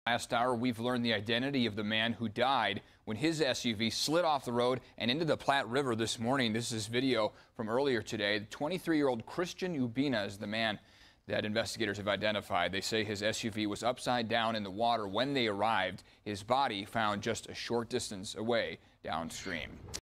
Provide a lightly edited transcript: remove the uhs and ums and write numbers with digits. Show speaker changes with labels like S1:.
S1: Last hour, we've learned the identity of the man who died when his SUV slid off the road and into the Platte River this morning. This is video from earlier today. The 23-year-old Christian Ubina is the man that investigators have identified. They say his SUV was upside down in the water when they arrived. His body found just a short distance away downstream.